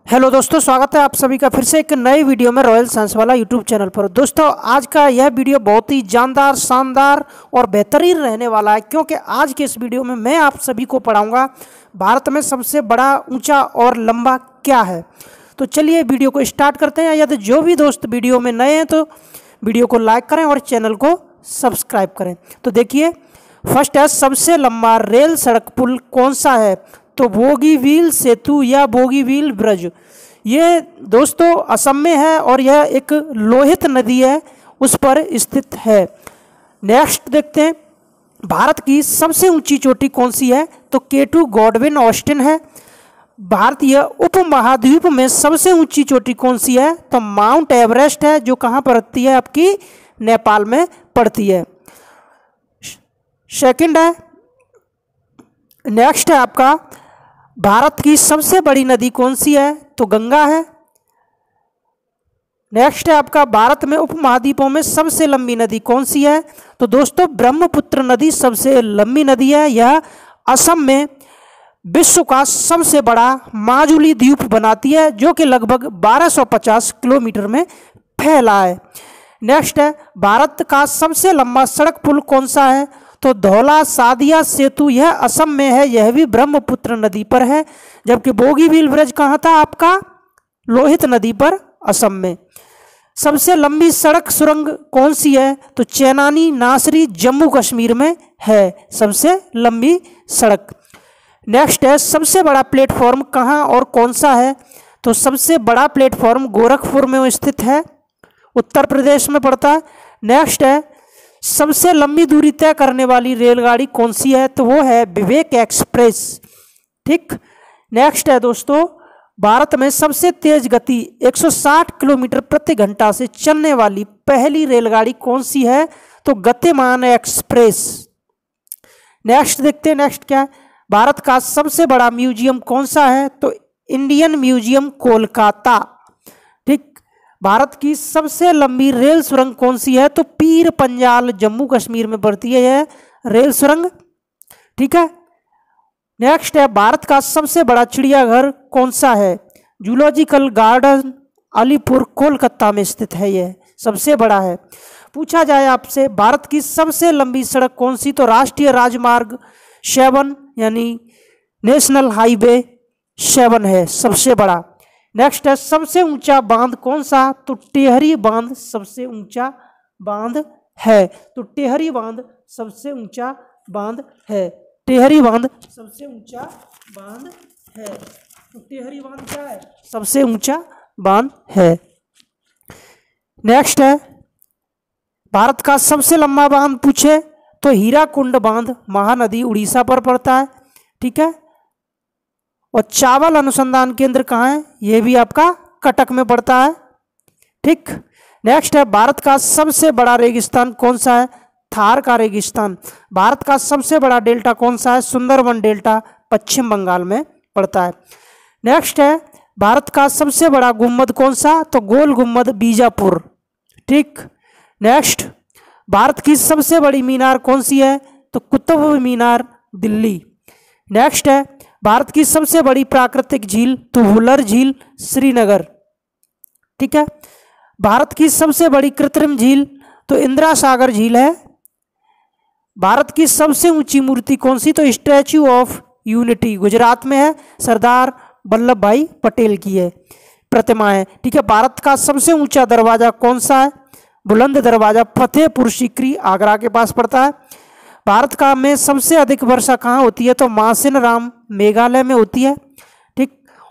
Hello दोस्तों, स्वागत है आप सभी का फिर से एक नए वीडियो में रॉयल साइंस वाला यूट्यूब चैनल पर। दोस्तों आज का यह वीडियो बहुत ही जानदार, शानदार और बेहतरीन रहने वाला है, क्योंकि आज के इस वीडियो में मैं आप सभी को पढ़ाऊंगा भारत में सबसे बड़ा, ऊंचा और लंबा क्या है। तो चलिए वीडियो को स्टार्ट करते हैं। यदि जो भी दोस्त वीडियो में नए हैं तो वीडियो को लाइक करें और चैनल को सब्सक्राइब करें। तो देखिए, फर्स्ट है, सबसे लंबा रेल सड़क पुल कौन सा है? तो बोगीबील सेतु या बोगीबील ब्रिज। ये दोस्तों असम में है और यह एक लोहित नदी है, उस पर स्थित है। नेक्स्ट देखते हैं, भारत की सबसे ऊंची चोटी कौन सी है? तो केटू गॉडविन ऑस्टिन है। भारतीय उपमहाद्वीप में सबसे ऊंची चोटी कौन सी है? तो माउंट एवरेस्ट है, जो कहाँ पड़ती है? आपकी नेपाल में पड़ती है। सेकंड है, नेक्स्ट है आपका, भारत की सबसे बड़ी नदी कौन सी है? तो गंगा है। नेक्स्ट है आपका, भारत में उपमहाद्वीपों में सबसे लंबी नदी कौन सी है? तो दोस्तों ब्रह्मपुत्र नदी सबसे लंबी नदी है। यह असम में विश्व का सबसे बड़ा माजुली द्वीप बनाती है, जो कि लगभग 1250 किलोमीटर में फैला है। नेक्स्ट है, भारत का सबसे लंबा सड़क पुल कौन सा है? तो धौला सादिया सेतु, यह असम में है, यह भी ब्रह्मपुत्र नदी पर है। जबकि बोगीबील ब्रिज कहाँ था? आपका लोहित नदी पर, असम में। सबसे लंबी सड़क सुरंग कौन सी है? तो चेनानी नासरी, जम्मू कश्मीर में है सबसे लंबी सड़क। नेक्स्ट है, सबसे बड़ा प्लेटफॉर्म कहाँ और कौन सा है? तो सबसे बड़ा प्लेटफॉर्म गोरखपुर में स्थित है, उत्तर प्रदेश में पड़ता है। नेक्स्ट है, सबसे लंबी दूरी तय करने वाली रेलगाड़ी कौन सी है? तो वो है विवेक एक्सप्रेस। ठीक। नेक्स्ट है दोस्तों, भारत में सबसे तेज गति 160 किलोमीटर प्रति घंटा से चलने वाली पहली रेलगाड़ी कौन सी है? तो गतिमान एक्सप्रेस। नेक्स्ट देखते हैं, नेक्स्ट क्या है, भारत का सबसे बड़ा म्यूजियम कौन सा है? तो इंडियन म्यूजियम कोलकाता। ठीक। भारत की सबसे लंबी रेल सुरंग कौन सी है? तो पीर पंजाल, जम्मू कश्मीर में पड़ती है यह रेल सुरंग। ठीक है। नेक्स्ट है, भारत का सबसे बड़ा चिड़ियाघर कौन सा है? जूलॉजिकल गार्डन अलीपुर, कोलकाता में स्थित है, यह सबसे बड़ा है। पूछा जाए आपसे, भारत की सबसे लंबी सड़क कौन सी? तो राष्ट्रीय राजमार्ग 7 यानी नेशनल हाईवे 7 है सबसे बड़ा। नेक्स्ट है, सबसे ऊंचा बांध कौन सा? तो टेहरी बांध सबसे ऊंचा बांध है। तो टेहरी बांध सबसे ऊंचा बांध है। टेहरी बांध सबसे ऊंचा बांध है। तो टेहरी बांध क्या है? सबसे ऊंचा बांध है। नेक्स्ट है, भारत का सबसे लंबा बांध पूछे तो हीराकुंड बांध, महानदी, उड़ीसा पर पड़ता है। ठीक है। और चावल अनुसंधान केंद्र कहाँ है? यह भी आपका कटक में पड़ता है। ठीक। नेक्स्ट है, भारत का सबसे बड़ा रेगिस्तान कौन सा है? थार का रेगिस्तान। भारत का सबसे बड़ा डेल्टा कौन सा है? सुंदरबन डेल्टा, पश्चिम बंगाल में पड़ता है। नेक्स्ट है, भारत का सबसे बड़ा गुम्बद कौन सा? तो गोल गुम्बद, बीजापुर। ठीक। नेक्स्ट, भारत की सबसे बड़ी मीनार कौन सी है? तो कुतुब मीनार, दिल्ली। नेक्स्ट है, भारत की सबसे बड़ी प्राकृतिक झील? तो वुलर झील, श्रीनगर। ठीक है। भारत की सबसे बड़ी कृत्रिम झील? तो इंदिरा सागर झील है। भारत की सबसे ऊंची मूर्ति कौन सी? तो स्टैच्यू ऑफ यूनिटी, गुजरात में है, सरदार वल्लभ भाई पटेल की है प्रतिमा है। ठीक है। भारत का सबसे ऊंचा दरवाजा कौन सा है? बुलंद दरवाजा, फतेहपुर सीकरी, आगरा के पास पड़ता है। भारत का में सबसे अधिक वर्षा कहाँ होती है? तो मासिन राम, मेघालय में होती है। ठीक।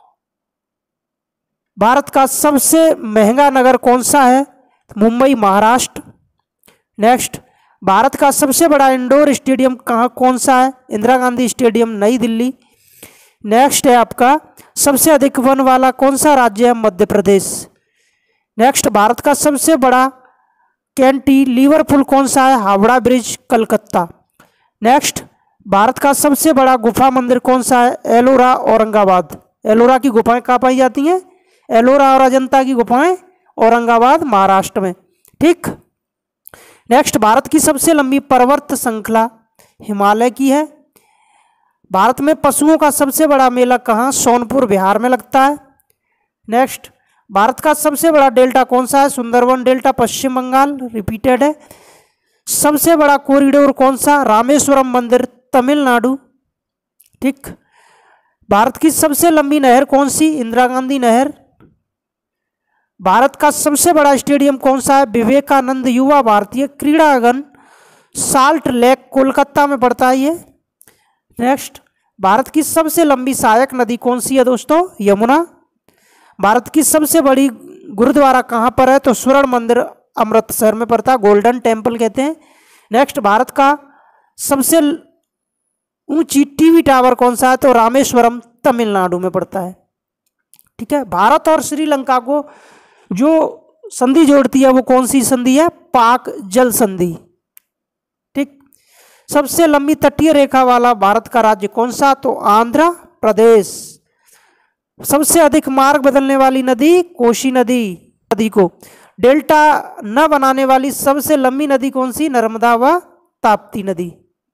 भारत का सबसे महंगा नगर कौन सा है? मुंबई, महाराष्ट्र। नेक्स्ट, भारत का सबसे बड़ा इंडोर स्टेडियम कहाँ कौन सा है? इंदिरा गांधी स्टेडियम, नई दिल्ली। नेक्स्ट है आपका, सबसे अधिक वन वाला कौन सा राज्य है? मध्य प्रदेश। नेक्स्ट, भारत का सबसे बड़ा कैंटिलीवर पुल कौन सा है? हावड़ा ब्रिज, कलकत्ता। नेक्स्ट, भारत का सबसे बड़ा गुफा मंदिर कौन सा है? एलोरा, औरंगाबाद। एलोरा की गुफाएं कहाँ पाई जाती हैं? एलोरा और अजंता की गुफाएं औरंगाबाद, महाराष्ट्र में। ठीक। नेक्स्ट, भारत की सबसे लंबी पर्वत श्रृंखला हिमालय की है। भारत में पशुओं का सबसे बड़ा मेला कहाँ? सोनपुर, बिहार में लगता है। नेक्स्ट, भारत का सबसे बड़ा डेल्टा कौन सा है? सुंदरवन डेल्टा, पश्चिम बंगाल, रिपीटेड है। सबसे बड़ा कॉरिडोर कौन सा? रामेश्वरम मंदिर, तमिलनाडु। ठीक। भारत की सबसे लंबी नहर कौन सी? इंदिरा गांधी नहर। भारत का सबसे बड़ा स्टेडियम कौन सा है? विवेकानंद युवा भारतीय क्रीड़ांगन, साल्ट लेक, कोलकाता में पड़ता है ये। नेक्स्ट, भारत की सबसे लंबी सहायक नदी कौन सी है दोस्तों? यमुना। भारत की सबसे बड़ी गुरुद्वारा कहाँ पर है? तो स्वर्ण मंदिर, अमृतसर में पड़ता है, गोल्डन टेम्पल कहते हैं। नेक्स्ट, भारत का सबसे ऊंची टीवी टावर कौन सा है? तो रामेश्वरम, तमिलनाडु में पड़ता है। ठीक है। भारत और श्रीलंका को जो संधि जोड़ती है वो कौन सी संधि है? पाक जल संधि। ठीक। सबसे लंबी तटीय रेखा वाला भारत का राज्य कौन सा? तो आंध्र प्रदेश। सबसे अधिक मार्ग बदलने वाली नदी? कोसी नदी। नदी को डेल्टा न बनाने वाली सबसे लंबी नदी कौन सी? नर्मदा व ताप्ती नदी।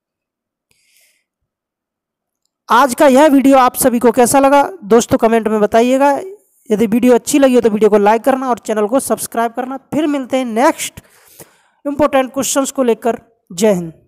आज का यह वीडियो आप सभी को कैसा लगा दोस्तों, कमेंट में बताइएगा। यदि वीडियो अच्छी लगी हो तो वीडियो को लाइक करना और चैनल को सब्सक्राइब करना। फिर मिलते हैं नेक्स्ट इंपॉर्टेंट क्वेश्चंस को लेकर। जय हिंद।